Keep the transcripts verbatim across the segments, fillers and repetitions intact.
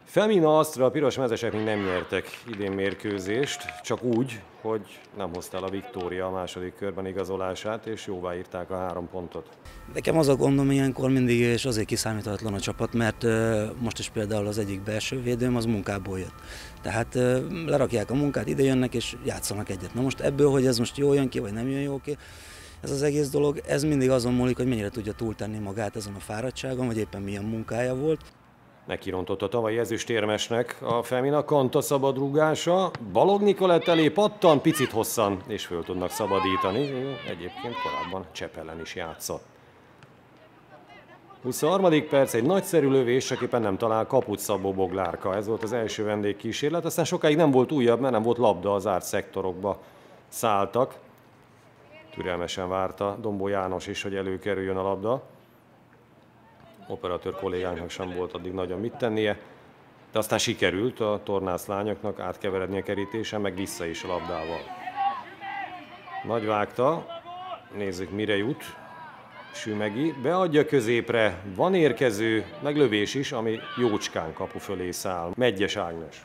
Femina Astra, a pirosmezesek még nem nyertek idén mérkőzést, csak úgy, hogy nem hozta el a Viktória a második körben igazolását, és jóvá írták a három pontot. Nekem az a gondom ilyenkor mindig, és azért kiszámíthatatlan a csapat, mert most is például az egyik belső védőm az munkából jött. Tehát lerakják a munkát, ide jönnek és játszanak egyet. Na most ebből, hogy ez most jól jön ki, vagy nem jön jól ki, ez az egész dolog, ez mindig azon múlik, hogy mennyire tudja túltenni magát ezen a fáradtságon, vagy éppen milyen munkája volt. Nekirontott a tavalyi ezüstérmesnek a Femina, Kanta szabadrúgása, Balog Nikolett elé pattan, picit hosszan, és föl tudnak szabadítani. Egyébként korábban Csepelen is játszott. huszonharmadik perc, egy nagyszerű lövés, csak éppen nem talál kaput Szabó Boglárka. Ez volt az első vendégkísérlet, aztán sokáig nem volt újabb, mert nem volt labda, az zárt szektorokba szálltak. Türelmesen várta Dombó János is, hogy előkerüljön a labda. Operatőr kollégánknak sem volt addig nagyon mit tennie, de aztán sikerült a tornász lányoknak átkeveredni a kerítésen, meg vissza is a labdával. Nagy vágta, nézzük mire jut. Sümegi beadja középre, van érkező, meg lövés is, ami jócskán kapu fölé száll. Medgyes Ágnes.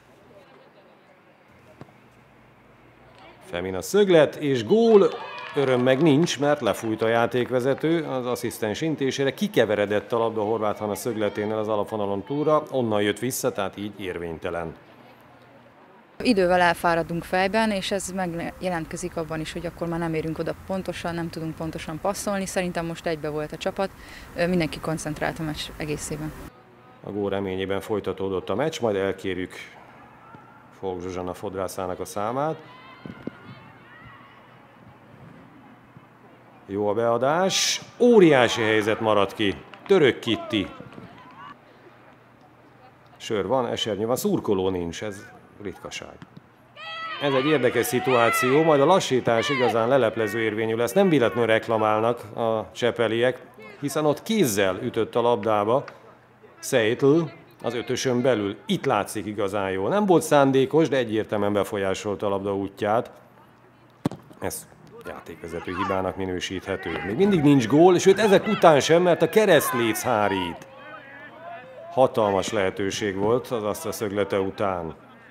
Femina szöglet és gól. Öröm meg nincs, mert lefújt a játékvezető az asszisztens intésére, kikeveredett a labda Horváth Hanna szögleténél az alapvonalon túlra, onnan jött vissza, tehát így érvénytelen. Idővel elfáradunk fejben, és ez megjelentkezik abban is, hogy akkor már nem érünk oda pontosan, nem tudunk pontosan passzolni. Szerintem most egybe volt a csapat, mindenki koncentrált a meccs egészében. A gól reményében folytatódott a meccs, majd elkérjük Fogh Zsuzsanna fodrászának a számát. Jó a beadás, óriási helyzet maradt ki, Török Kitti. Sör van, esernyő van, szurkoló nincs, ez ritkaság. Ez egy érdekes szituáció, majd a lassítás igazán leleplező érvényű lesz. Nem véletlenül reklamálnak a csepeliek, hiszen ott kézzel ütött a labdába Seitl az ötösön belül. Itt látszik igazán jól. Nem volt szándékos, de egyértelműen befolyásolta a labda útját. Ez játékvezető hibának minősíthető. Még mindig nincs gól, sőt ezek után sem, mert a keresztléc hárít. Hatalmas lehetőség volt az Astra szöglete után.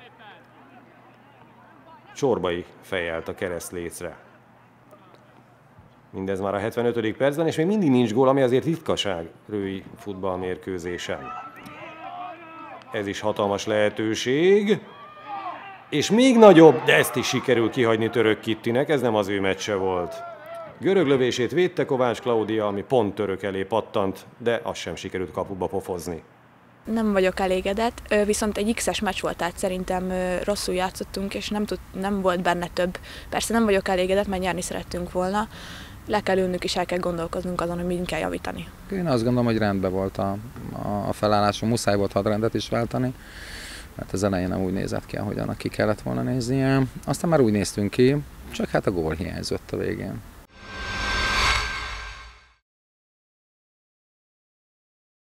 Csorbai fejelt a keresztlécre. Mindez már a hetvenötödik percben, és még mindig nincs gól, ami azért ritkaság rői futballmérkőzésen. Ez is hatalmas lehetőség. És még nagyobb, de ezt is sikerül kihagyni Török Kittinek, ez nem az ő meccse volt. Görög lövését védte Kovács Klaudia, ami pont Török elé pattant, de azt sem sikerült kapuba pofozni. Nem vagyok elégedett, viszont egy iksz-es meccs volt, tehát szerintem rosszul játszottunk, és nem, tud, nem volt benne több. Persze nem vagyok elégedett, mert nyerni szerettünk volna. Le kell ülnünk és el kell gondolkoznunk azon, hogy mind kell javítani. Én azt gondolom, hogy rendben volt a, a felállásom, muszáj volt hadrendet is váltani. Mert az elején nem úgy nézett ki, ahogyan ki kellett volna néznie. Aztán már úgy néztünk ki, csak hát a gól hiányzott a végén.